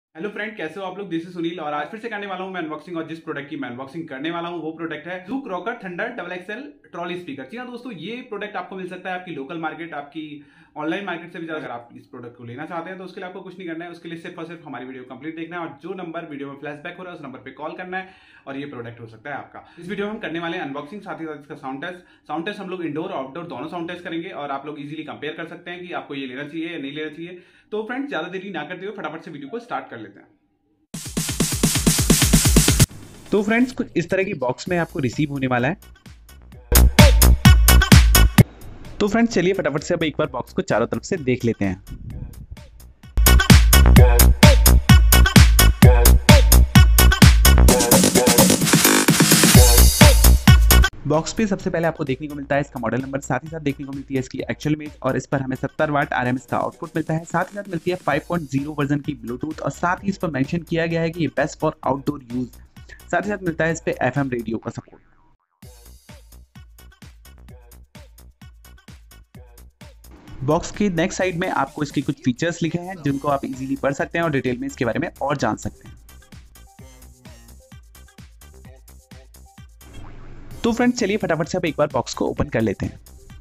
Hello friend, कैसे हो आप लोग। दिस इज सुनील और आज फिर से करने वाला हूं मैं अनबॉक्सिंग। और जिस प्रोडक्ट की मैं अनबॉक्सिंग करने वाला हूं वो प्रोडक्ट है Zook rocker thunder double XL trolley speaker. जी हाँ दोस्तों, ये प्रोडक्ट आपको मिल सकता है आपकी लोकल मार्केट, आपकी ऑनलाइन मार्केट से भी ज्यादा। अगर आप इस प्रोडक्ट को लेना चाहते हैं तो उसके लिए आपको कुछ नहीं करना है, उसके लिए सिर्फ और सिर्फ हमारी वीडियो कंप्लीट देखना है और जो नंबर वीडियो में फ्लैशबैक हो रहा है उस नंबर पे कॉल करना है और ये प्रोडक्ट हो सकता है आपका। इस वीडियो में हम करने वाले हैं अनबॉक्सिंग, साथ ही साथ इसका साउंड टेस्ट हम लोग इंडोर और आउटडोर दोनों साउंड टेस्ट करेंगे और आप लोग इजीली कंपेयर कर सकते हैं कि आपको ये लेना चाहिए या नहीं लेना चाहिए। तो फ्रेंड्स, ज्यादा देरी ना करते हुए फटाफट से वीडियो को स्टार्ट कर लेते हैं। तो फ्रेंड्स, कुछ इस तरह की बॉक्स में आपको रिसीव होने वाला है। तो फ्रेंड्स, चलिए फटाफट से अब एक बार बॉक्स को चारों तरफ से देख लेते हैं। बॉक्स पे सबसे पहले आपको देखने को मिलता है इसका मॉडल नंबर, साथ ही साथ देखने को मिलती है इसकी एक्चुअल इमेज और इस पर हमें 70 वाट आरएमएस का आउटपुट मिलता है। साथ ही साथ मिलती है 5.0 वर्जन की ब्लूटूथ और साथ ही इस पर मेंशन किया गया है कि ये बेस्ट फॉर आउटडोर यूज। साथ ही साथ मिलता है इस पे एफएम रेडियो का सपोर्ट। बॉक्स की नेक्स्ट साइड में आपको इसके कुछ फीचर्स लिखे हैं जिनको आप इजीली पढ़ सकते हैं और डिटेल में इसके बारे में और जान सकते हैं। तो फ्रेंड्स, चलिए फटाफट से अब एक बार बॉक्स को ओपन कर लेते हैं।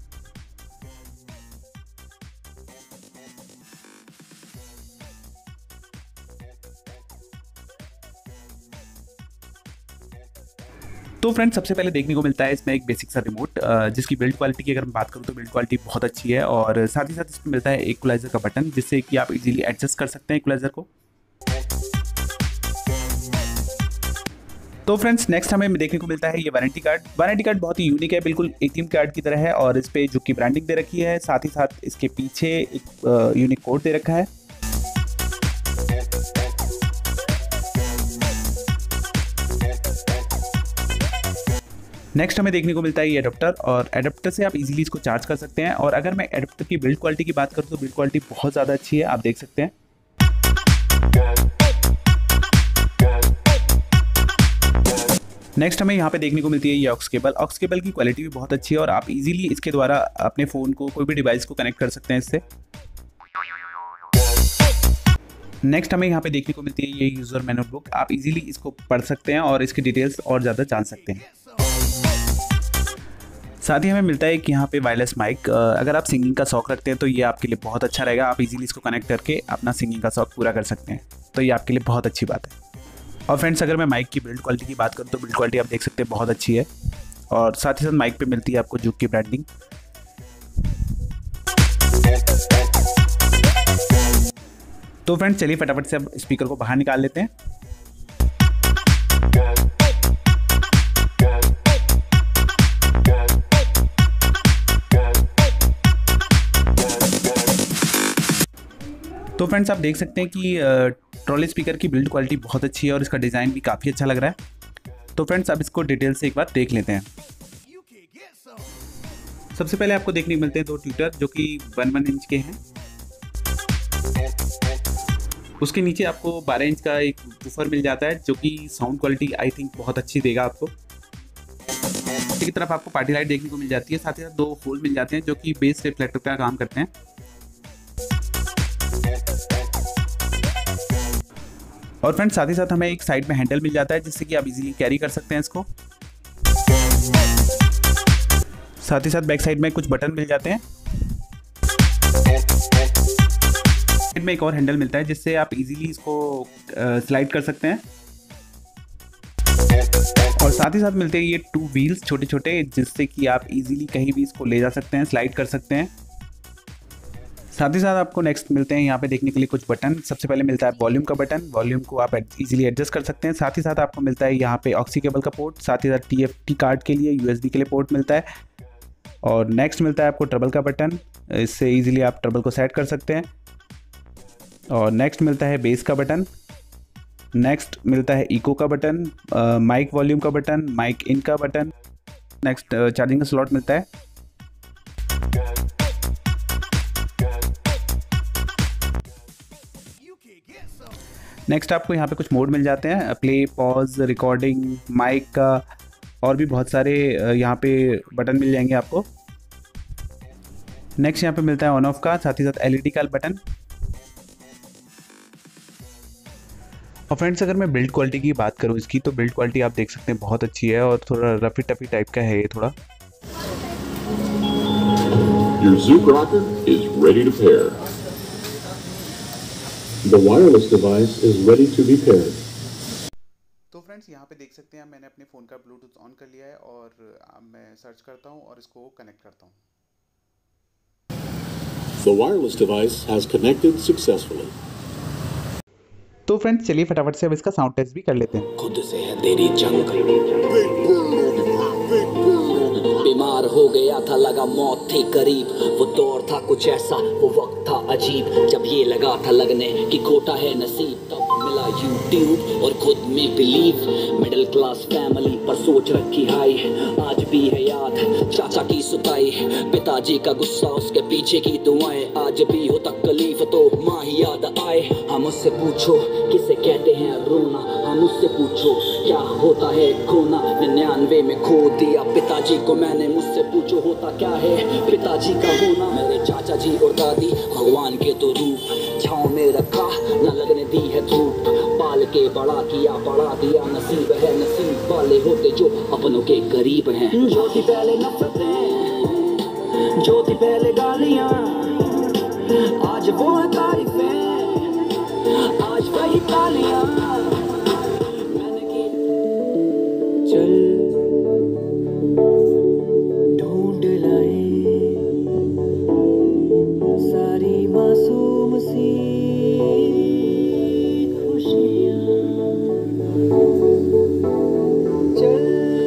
तो फ्रेंड्स, सबसे पहले देखने को मिलता है इसमें एक बेसिक सा रिमोट जिसकी बिल्ड क्वालिटी की अगर मैं बात करूं तो बिल्ड क्वालिटी बहुत अच्छी है और साथ ही साथ इसमें मिलता है इक्वलाइजर का बटन जिससे कि आप इजीली एडजस्ट कर सकते हैं इक्वलाइजर को। तो फ्रेंड्स, नेक्स्ट हमें देखने को मिलता है ये वारंटी कार्ड। वारंटी कार्ड बहुत ही यूनिक है, बिल्कुल एटीएम कार्ड की तरह है और इस पे जो की ब्रांडिंग दे रखी है, साथ ही साथ इसके पीछे एक यूनिक कोड दे रखा है। नेक्स्ट हमें देखने को मिलता है ये एडाप्टर और एडाप्टर से आप इजीली इसको चार्ज कर सकते हैं। और अगर मैं एडाप्टर की बिल्ड क्वालिटी की बात करूं तो बिल्ड क्वालिटी बहुत ज़्यादा अच्छी है, आप देख सकते हैं। नेक्स्ट हमें यहाँ पे देखने को मिलती है ये ऑक्स केबल। ऑक्स केबल की क्वालिटी भी बहुत अच्छी है और आप इजीली इसके द्वारा अपने फ़ोन को कोई भी डिवाइस को कनेक्ट कर सकते हैं इससे। नेक्स्ट हमें यहाँ पे देखने को मिलती है ये यूज़र मैनुअल बुक, आप इजीली इसको पढ़ सकते हैं और इसकी डिटेल्स और ज़्यादा जान सकते हैं। साथ ही हमें मिलता है कि यहाँ पे वायरलेस माइक, अगर आप सिंगिंग का शौक रखते हैं तो ये आपके लिए बहुत अच्छा रहेगा, आप इजीली इसको कनेक्ट करके अपना सिंगिंग का शौक पूरा कर सकते हैं, तो ये आपके लिए बहुत अच्छी बात है। और फ्रेंड्स, अगर मैं माइक की बिल्ड क्वालिटी की बात करूँ तो बिल्ड क्वालिटी आप देख सकते हैं बहुत अच्छी है और साथ ही साथ माइक पे मिलती है आपको जूक की ब्रांडिंग। तो फ्रेंड्स, चलिए फटाफट से अब स्पीकर को बाहर निकाल लेते हैं। तो फ्रेंड्स, आप देख सकते हैं कि ट्रॉली स्पीकर की बिल्ड क्वालिटी बहुत अच्छी है और इसका डिज़ाइन भी काफ़ी अच्छा लग रहा है। तो फ्रेंड्स, अब इसको डिटेल से एक बार देख लेते हैं। सबसे पहले आपको देखने को मिलते हैं दो ट्विटर जो कि 1 इंच के हैं। उसके नीचे आपको 12 इंच का एक वूफर मिल जाता है जो कि साउंड क्वालिटी आई थिंक बहुत अच्छी देगा आपको। पीछे की तरफ आपको पार्टी लाइट देखने को मिल जाती है, साथ ही साथ 2 होल मिल जाते हैं जो कि बेस रिफ्लेक्टर का काम करते हैं। और फ्रेंड्स, साथ ही साथ हमें एक साइड में हैंडल मिल जाता है जिससे कि आप इजीली कैरी कर सकते हैं इसको। साथ ही साथ बैक साइड में कुछ बटन मिल जाते हैं। साइड में एक और हैंडल मिलता है जिससे आप इजीली इसको स्लाइड कर सकते हैं। और साथ ही साथ मिलते हैं ये 2 व्हील्स छोटे छोटे जिससे कि आप इजीली कहीं भी इसको ले जा सकते हैं, स्लाइड कर सकते हैं। साथ ही साथ आपको नेक्स्ट मिलते हैं यहाँ पे देखने के लिए कुछ बटन। सबसे पहले मिलता है वॉल्यूम का बटन, वॉल्यूम को आप इजीली एडजस्ट कर सकते हैं। साथ ही साथ आपको मिलता है यहाँ पे ऑक्सी केबल का पोर्ट, साथ ही साथ TFT कार्ड के लिए USB के लिए पोर्ट मिलता है। और नेक्स्ट मिलता है आपको ट्रबल का बटन, इससे इजीली आप ट्रबल को सेट कर सकते हैं। और नेक्स्ट मिलता है बेस का बटन। नेक्स्ट मिलता है इको का बटन, माइक वॉल्यूम का बटन, माइक इन का बटन। नेक्स्ट चार्जिंग का स्लॉट मिलता है। नेक्स्ट आपको यहाँ पे कुछ मोड मिल जाते हैं, प्ले, पॉज, रिकॉर्डिंग, माइक का और भी बहुत सारे यहाँ पे बटन मिल जाएंगे आपको। नेक्स्ट यहाँ पे मिलता है ऑन ऑफ का, साथ ही साथ LED का बटन। और फ्रेंड्स अगर मैं बिल्ड क्वालिटी की बात करूँ इसकी, तो बिल्ड क्वालिटी आप देख सकते हैं बहुत अच्छी है और थोड़ा रफी टफी टाइप का है ये थोड़ा। Your Zook rocker is ready to pair. The wireless device is ready to be paired. तो फ्रेंड्स यहाँ पे देख सकते हैं मैंने अपने फ़ोन का ब्लूटूथ ऑन कर लिया है और अब मैं सर्च करता हूँ और इसको कनेक्ट करता हूँ। The wireless device has connected successfully. तो फ्रेंड्स चलिए फटाफट से अब इसका साउंड टेस्ट भी कर लेते हैं। खुद से है तेरी जंग, बीमार हो गया था, लगा मौत थी करीब। वो दौर था कुछ ऐसा, वो वक्त था अजीब, जब ये लगा था लगने कि खोटा है नसीब। तब मिला यूट्यूब और खुद में बिलीव, मिडिल क्लास फैमिली पर सोच रखी हाई। आज भी है याद चाचा की सुताई, पिताजी का गुस्सा, उसके पीछे की दुआएं। आज भी हो तकलीफ तो माँ ही याद आए। हम उससे पूछो किसे कहते हैं रोना, हम उससे पूछो क्या होता है खोना। 99 में खो दिया पिताजी को मैंने, मुझसे पूछो होता क्या है पिताजी का होना। मेरे चाचा जी और दादी भगवान के तो रूप, छाँव में रखा न लगने दी है धूप। पाल के बड़ा किया बढ़ा दिया, नसीब है नसीब वाले होते जो अपनों के करीब हैं। जो थी पहले नफरतें, जो थी पहले गालियाँ, आज वो है तारीफें, आज वही तालियां। मैंने की चल ढूंढ लाए सारी मासूम सी खुशियां, चल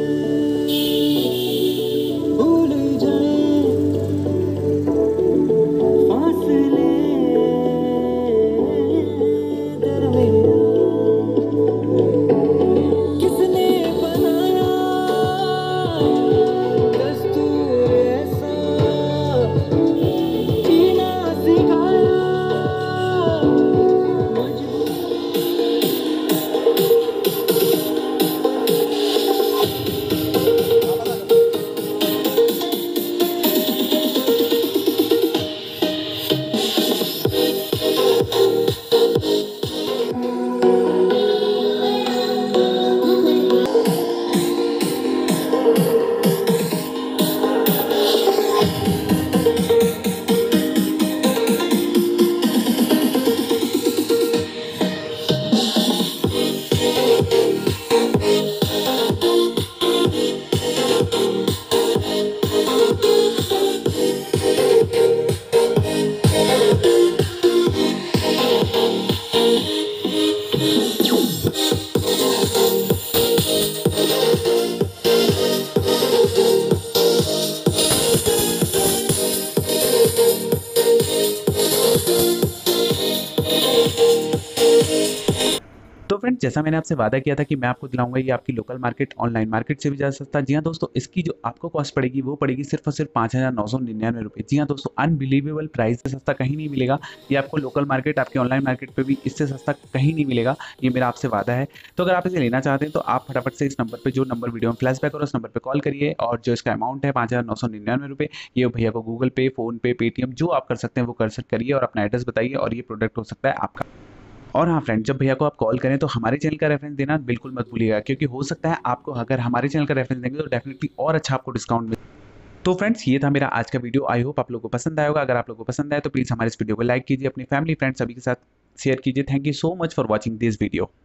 भूल जाए फासले किसने बनाया दस्तूर ऐसा, जीना सिखाया तो फ्रेंड्स जैसा मैंने आपसे वादा किया था कि मैं आपको दिलाऊंगा ये आपकी लोकल मार्केट ऑनलाइन मार्केट से भी ज़्यादा सस्ता। जी हाँ दोस्तों, इसकी जो आपको कॉस्ट पड़ेगी वो पड़ेगी सिर्फ और सिर्फ 5,999 रुपये। जी हाँ दोस्तों, अनबिलीवेबल प्राइस से सस्ता कहीं नहीं मिलेगा। ये आपको लोकल मार्केट, आपकी ऑनलाइन मार्केट पे भी इससे सस्ता कहीं नहीं मिलेगा, ये मेरा आपसे वादा है। तो अगर आप इसे लेना चाहते हैं तो आप फटाफट से इस नंबर पर, जो नंबर वीडियो में फ्लैशबैक और उस नंबर पर कॉल करिए और जो इसका अमाउंट है 5,999 रुपये, ये भैया को गूगल पे, फ़ोन पे, पेटीएम जो आप कर सकते हैं वो कर सकते करिए और अपना एड्रेस बताइए और ये प्रोडक्ट हो सकता है आपका। और हाँ फ्रेंड, जब भैया को आप कॉल करें तो हमारे चैनल का रेफरेंस देना बिल्कुल मत भूलिएगा, क्योंकि हो सकता है आपको अगर हमारे चैनल का रेफरेंस देंगे तो डेफिनेटली और अच्छा आपको डिस्काउंट मिले। तो फ्रेंड्स ये था मेरा आज का वीडियो, आई होप आप लोगों को पसंद आया होगा। अगर आप लोगों को पसंद आए तो प्लीज़ हमारे इस वीडियो को लाइक कीजिए, अपनी फैमिली फ्रेंड्स सभी के साथ शेयर कीजिए। Thank you so much for watching this video.